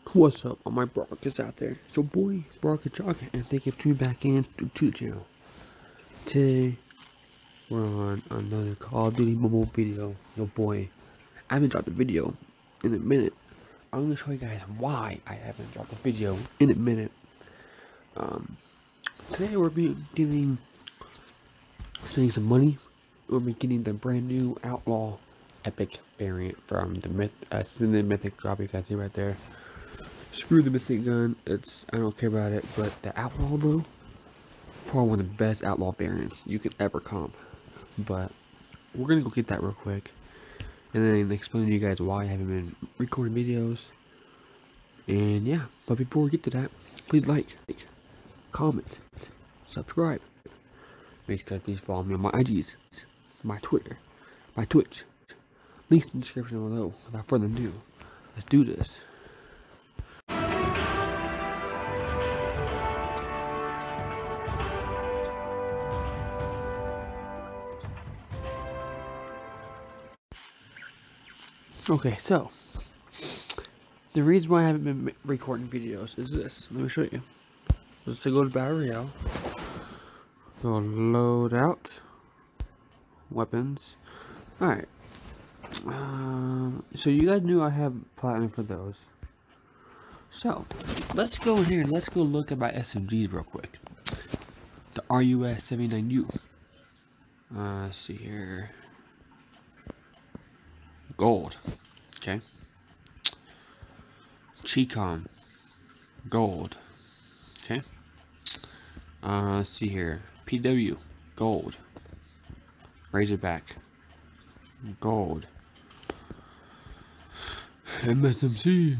What's up, all my broadcasts out there? It's your boy, Broadcast Jock, and thank you for tuning back in to the channel. Today, we're on another Call of Duty mobile video. Yo boy, I haven't dropped a video in a minute. I'm going to show you guys why I haven't dropped a video in a minute. Today we're spending some money. We'll be getting the brand new Outlaw Epic variant from the Mythic drop you guys see right there. Screw the Mythic gun, I don't care about it, but the Outlaw though, probably one of the best Outlaw variants you could ever comp. But we're gonna go get that real quick, and then explain to you guys why I haven't been recording videos. And yeah, but before we get to that, please like, comment, subscribe. Make sure to please follow me on my IGs, my Twitter, my Twitch. Links in the description below. Without further ado, let's do this. Okay, so the reason why I haven't been recording videos is this. Let me show you. Let's go to Battle Royale. Go load out weapons. Alright. So you guys knew I have platinum for those. So let's go in here and let's go look at my SMGs real quick. The RUS 79U. Let's see here. Gold. Okay. Chicom. Gold. Okay. Let's see here. PW. Gold. Razorback. Gold. MSMC.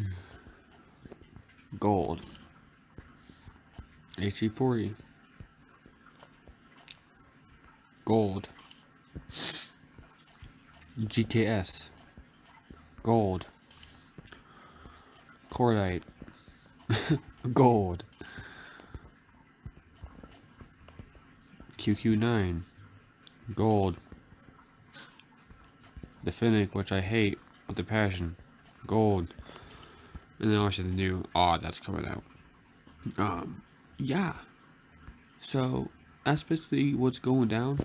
Gold. HE40. Gold. GTS. Gold. Cordite. Gold. QQ9. Gold. The Finnick, which I hate with a passion. Gold. And then also the new that's coming out. Yeah. So that's basically what's going down.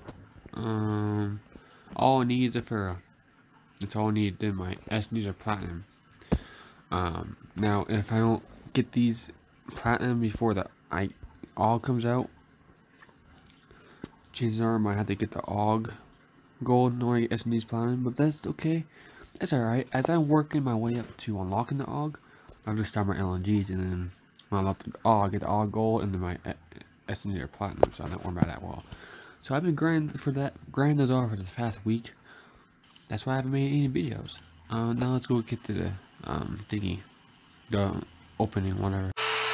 All I need is a Furrow. That's all I need. Then my SNEs are platinum. Now if I don't get these platinum before the AUG comes out, chances are I might have to get the AUG gold in order to get SNEs platinum, but that's okay. That's alright. As I'm working my way up to unlocking the AUG, I'll just start my LNGs, and then when I unlock the AUG, I get the AUG gold, and then my SNEs are platinum, so I don't worry about that well. So I've been grinding those off for this past week. That's why I haven't made any videos. Now let's go get to the thingy, the opening, whatever.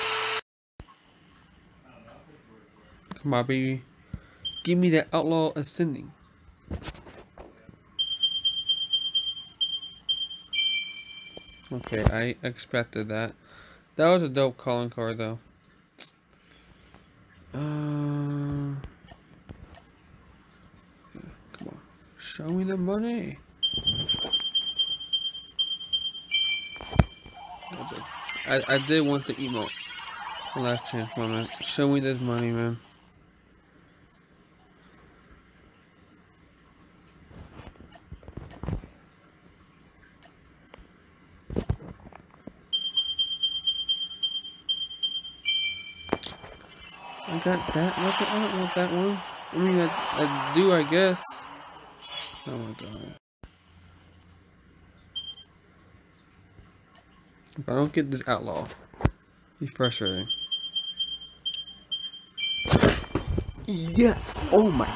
Come on, baby, give me that Outlaw Ascending. Okay, I expected that. That was a dope calling card, though. Come on, show me the money. I did want the emote. Last chance moment. Show me this money, man. I got that weapon. I don't want that one. I mean, I do, I guess. Oh my god. If I don't get this Outlaw, it's frustrating. Yes! Oh my.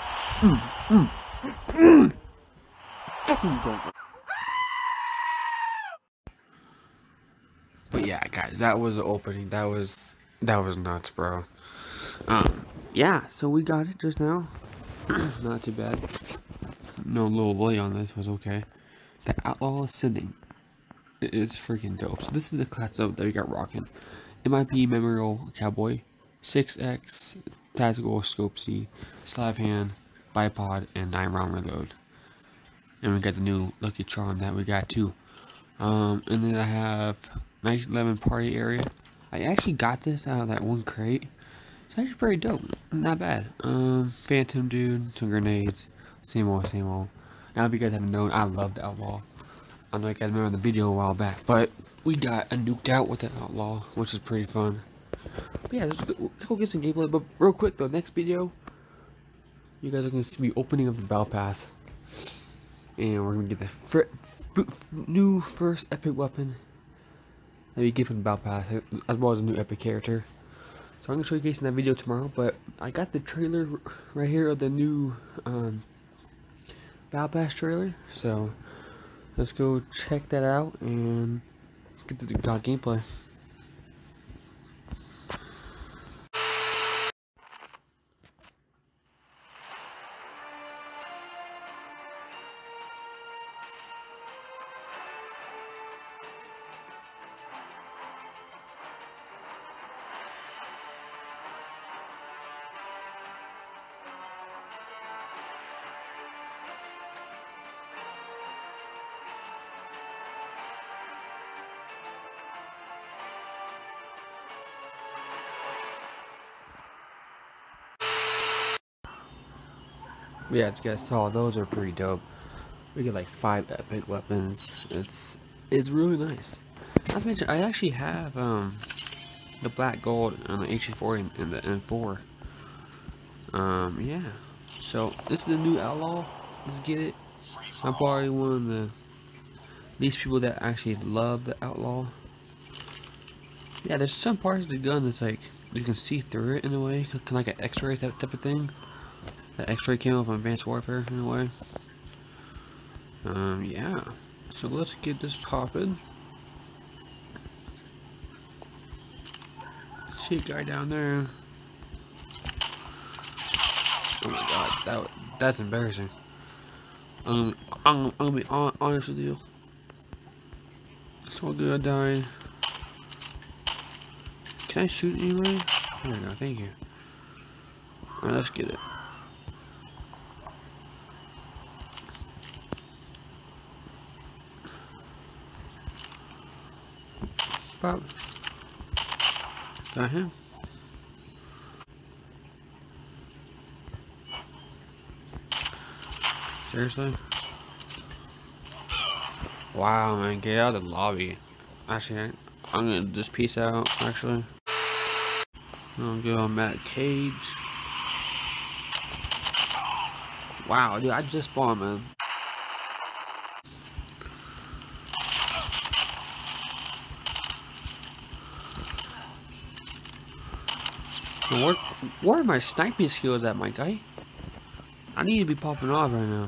But yeah, guys, that was the opening. That was nuts, bro. Yeah, so we got it just now. Not too bad. No little delay on this, was okay. The Outlaw Ascending. It is freaking dope. So this is the class up that we got rocking. MIP Memorial Cowboy, 6X, Tactical Scope C, Slav Hand, Bipod, and 9-round reload. And we got the new Lucky Charm that we got too. And then I have nice lemon party area. I actually got this out of that one crate. It's actually pretty dope. Not bad. Phantom dude, some grenades. Same old, same old. Now if you guys haven't known, I love the Outlaw. I know you guys remember the video a while back, but we got a nuked out with the Outlaw, which is pretty fun. But yeah, let's go get some gameplay. But real quick though, next video, you guys are going to see me opening up the battle pass. And we're going to get the new first epic weapon that we get from the battle pass, as well as a new epic character. So I'm going to show you guys in that video tomorrow, but I got the trailer right here of the new battle pass trailer. So let's go check that out and let's get to the gameplay. Yeah, as you guys saw, those are pretty dope. We get like 5 epic weapons. It's really nice. Not to mention, I actually have the black gold on the HE4 and the M4. Yeah. So this is the new Outlaw. Let's get it. I'm probably one of these people that actually love the Outlaw. Yeah, there's some parts of the gun that's like you can see through it in a way, kind of like an X-ray type of thing. The X-ray camo from Advanced Warfare in a way. Yeah. So let's get this popping. See a guy down there. Oh my god, that's embarrassing. I'm gonna be honest with you. It's all good, I died. Can I shoot anybody? There we go, thank you. Alright, let's get it. Pop. Got him. Seriously? Wow, man, get out of the lobby. Actually, I'm gonna just peace out, actually. I'm gonna go on Matt Cage. Wow, dude, I just spawned, man. Where are my sniping skills at, my guy? I need to be popping off right now.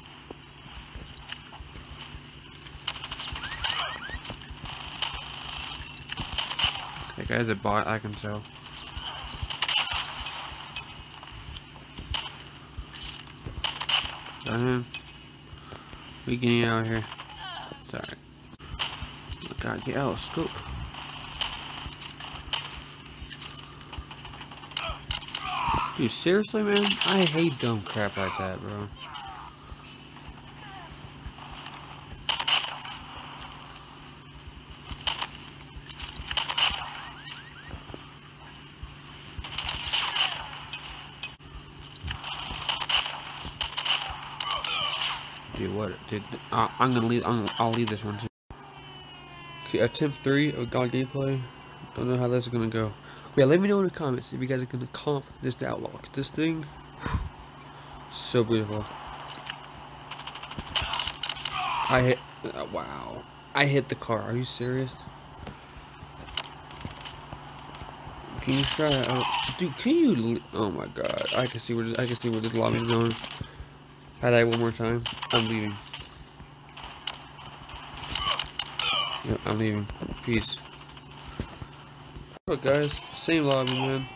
That guy's a bot, I can tell. Got him. We getting out of here. Sorry. Gotta get out of scope. Dude, seriously, man? I hate dumb crap like that, bro. Dude, what? Dude, I'm gonna leave. I'll leave this one too. Okay, attempt 3 of God gameplay. Don't know how this is gonna go. Yeah, let me know in the comments if you guys are gonna comp this to Outlaw. This thing, so beautiful. I hit. Wow, I hit the car. Are you serious? Can you try it out, dude? Can you? Oh my god, I can see where this lobby's going. Try that one more time. I'm leaving. Yep, I'm leaving. Peace. Look, guys, same lobby, man.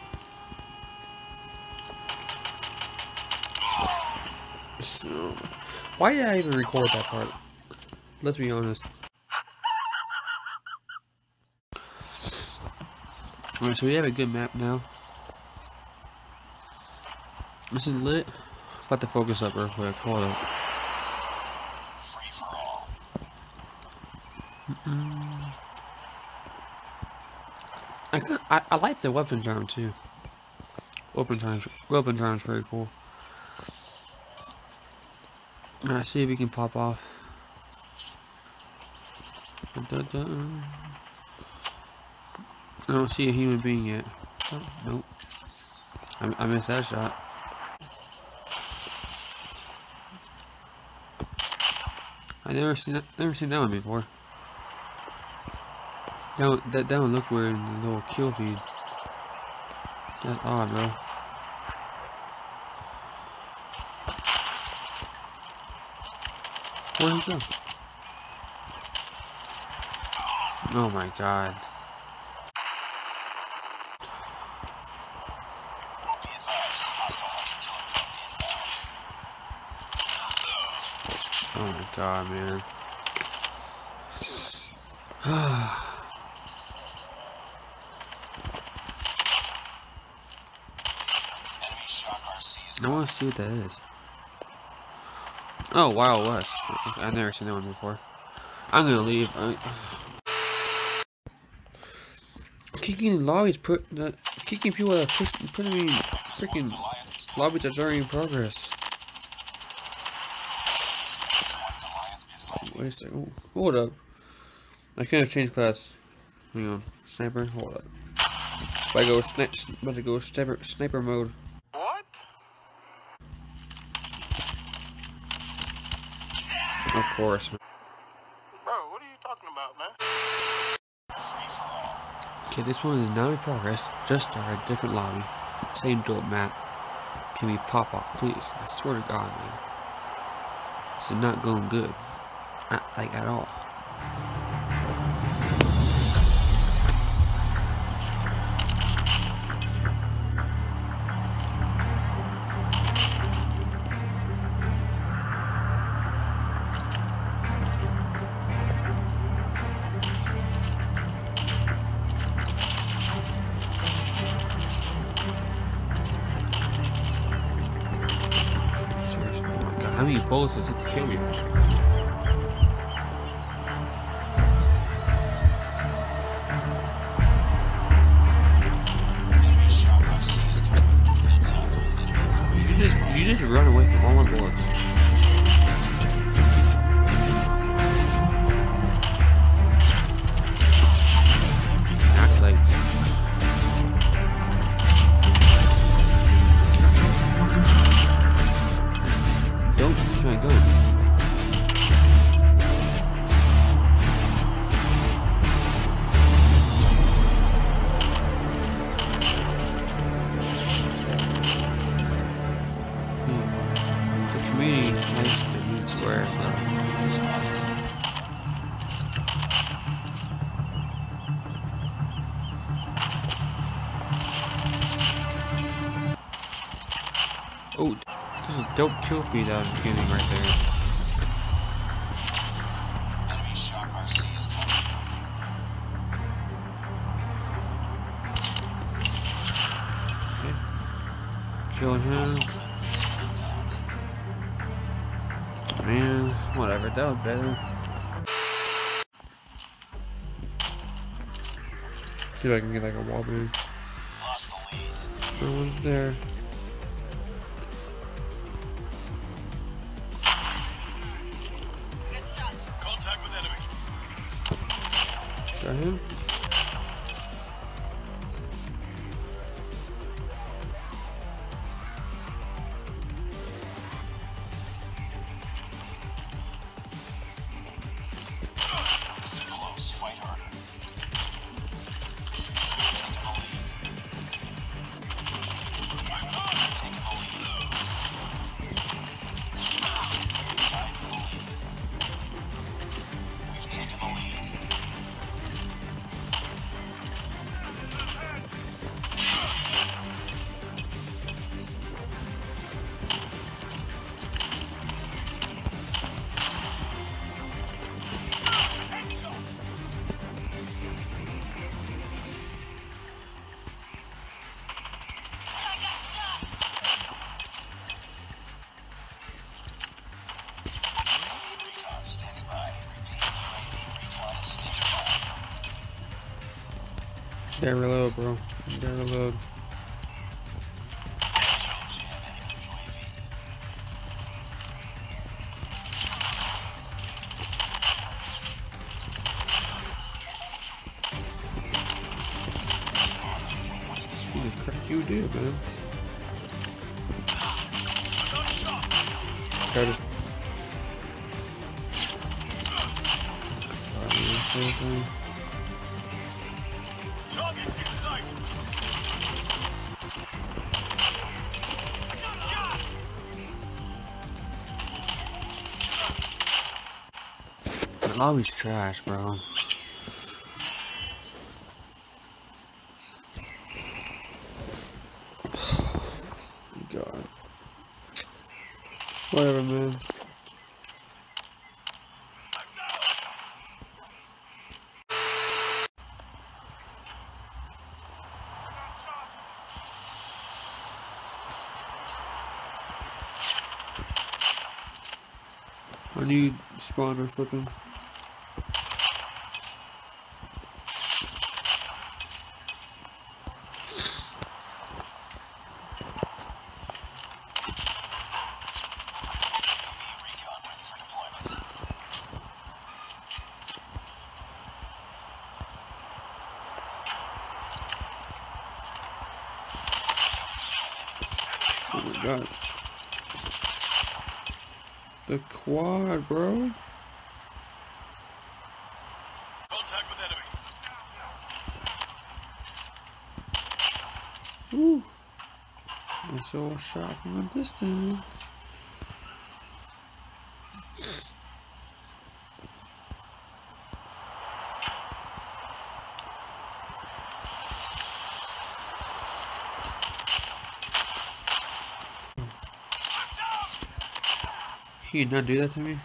So, why did I even record that part? Let's be honest. Alright, so we have a good map now. This is lit. About to focus up real quick. Hold up. I like the weapon charm too. Weapon charm's pretty cool. Alright, see if we can pop off. Dun, dun, dun. I don't see a human being yet. Oh, nope. I missed that shot. I never seen that one before. That one look weird in the little kill feed. That's odd, bro. Where'd he go? Oh my god. Oh my god, man. I want to see what that is. Oh, Wild West. I've never seen that one before. I'm gonna leave. Kicking lobbies kicking people that putting me in freaking lobbies that's already in progress. Wait a second. Hold up. I can't change class. Hang on. Sniper. Hold up. About to go sniper mode. What? Of course, man. Bro, what are you talking about, man? Okay, this one is now in progress. Just started, different lobby. Same dope map. Can we pop off, please? I swear to God, man. This is not going good. Like, at all. Seriously, oh my God, how many bullets does it to kill you? You just run away from all my bullets. Act like. Don't try and go. Community likes the meat square, oh, there's a dope kill feed I was getting right there. Enemy shock RC is coming. Okay. Kill him. Man, whatever, that was better. See if I can get like a wall bang. Lost the lead. No one's there. Good shot. Contact with enemy. Got him. It's too close. Fight harder. Gotta reload, bro. Gotta reload. Jesus Christ, you did, man. Gotta just. Targets in sight. Lobby's trash, bro. God. Whatever, man. I need spawner flipping. Recon ready for deployment. Oh my god. The quad, bro. Contact with enemy. Woo. Nice old shot from a distance. He did not do that to me.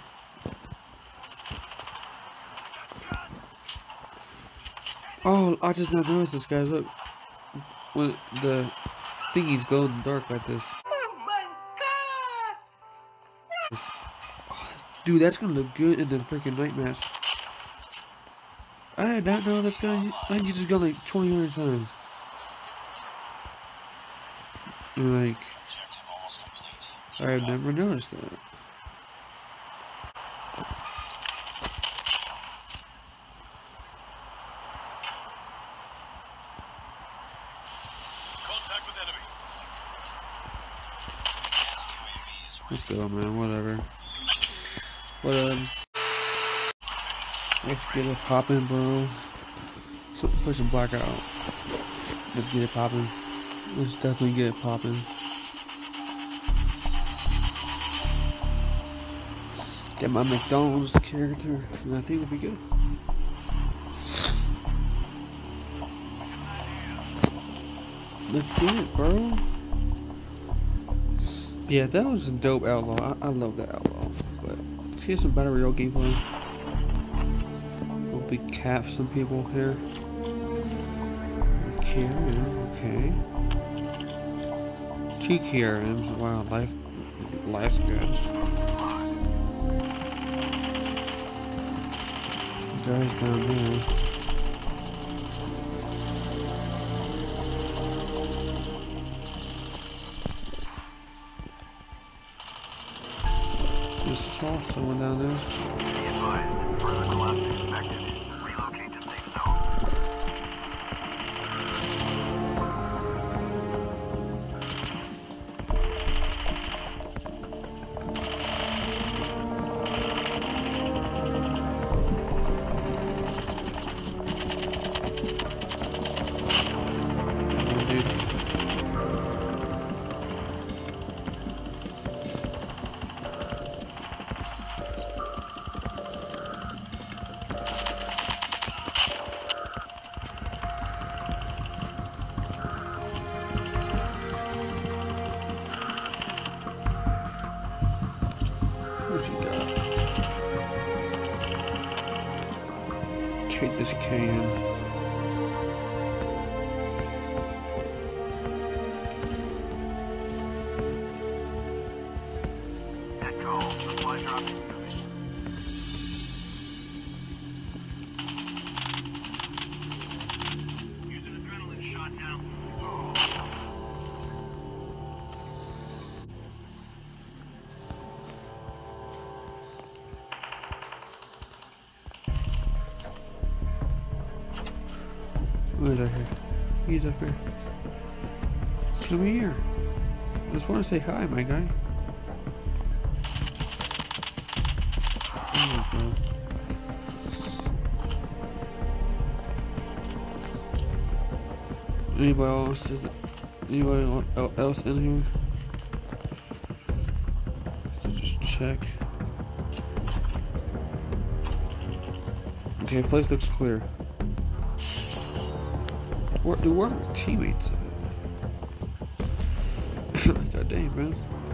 Oh, I just not noticed this, guys. Look, when the thingies glow in the dark like this. Oh my god! Dude, that's gonna look good in the freaking night mask. I did not know that's gonna. I used this gun like 20 times. And like, Objective almost complete. I had never noticed that. Contact with enemy. Advanced UAV is ready. Let's go, man. Whatever. Whatever. Let's get it popping, bro. So, put some blackout. Let's get it popping. Let's definitely get it popping. Get my McDonald's character, and I think we'll be good. Let's get it, bro. Yeah, that was a dope Outlaw. I love that Outlaw. But let's get some Battle Royale gameplay. Hopefully cap some people here. Okay. 2 KRMs. Wow, life's good. Guys down there. Just saw someone down there. Be advised, further collapse expected. Relocate to safe zone. What you got? Take this can. Echo, supply drop. Using Who is up here? He's up here. Come here. I just want to say hi, my guy. Oh my god. Anybody else in here? Let's just check. Okay, place looks clear. Where are my teammates at? God dang, man.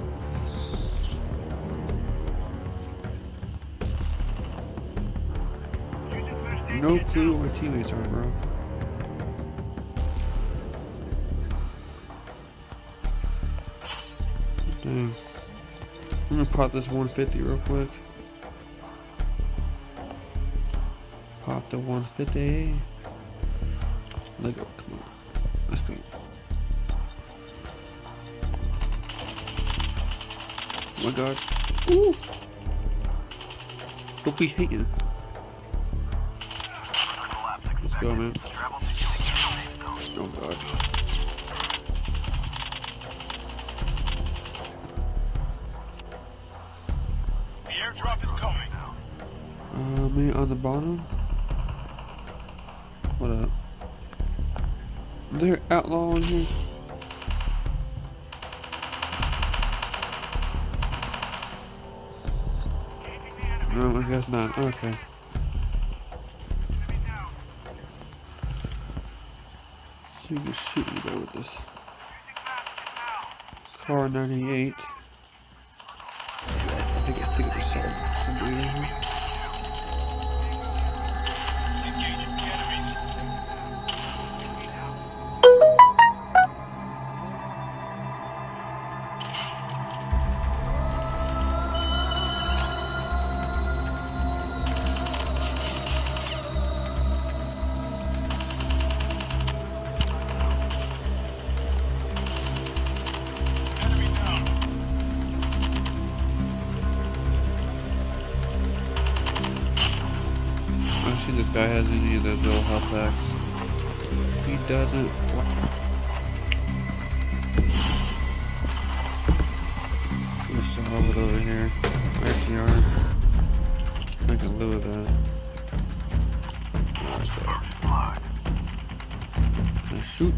No clue where my teammates are, bro. Dang. I'm gonna pop this 150 real quick. Pop the 150. Let go. Come on. Let's go. Oh my god. Ooh. Don't be hating. Let's go, man. Oh god. The airdrop is coming. Me on the bottom. What up? Is there Outlaw in here? No, I guess not. Okay. So you can shoot me though with this. Car 98. I think it's somebody in here. I don't see this guy has any of those little health packs. He doesn't. There's some of it over here. ICR. I can live with that. Can I shoot?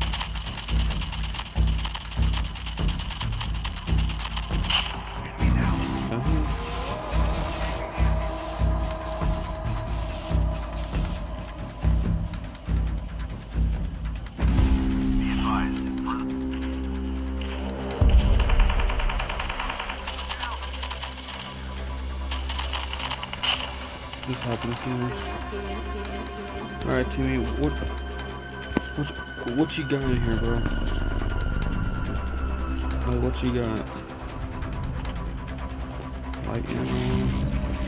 This happened to me. Alright, Timmy, what you got in here, bro? Like, what you got? Like, ammo?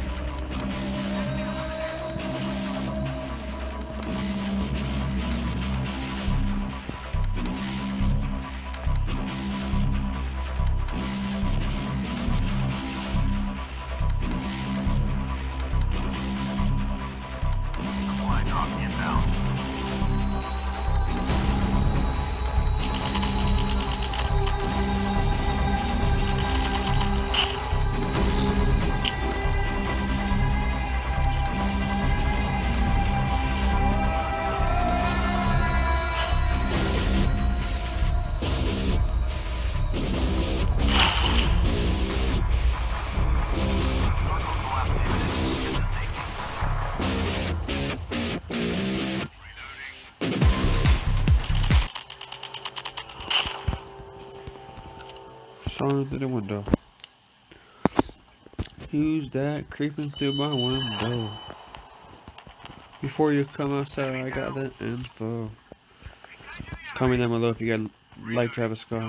Saw through the window. Who's that creeping through my window? Before you come outside, I got that info. Comment down below if you got like Travis Scott.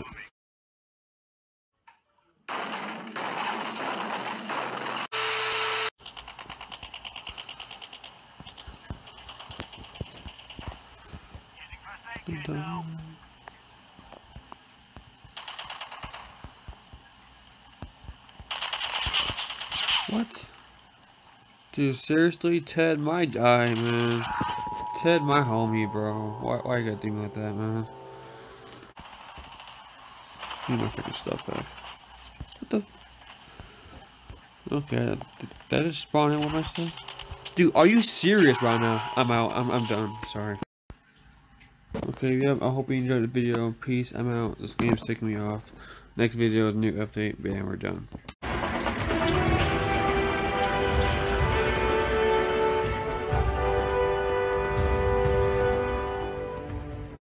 What? Dude, seriously, Ted, my guy, man. Ted, my homie, bro. Why you gotta do me like that, man? Give my freaking stuff back. What the? Okay, that is spawning with my stuff. Dude, are you serious right now? I'm out. I'm done. Sorry. Okay, yep. I hope you enjoyed the video. Peace. I'm out. This game's ticking me off. Next video is a new update. Bam, we're done.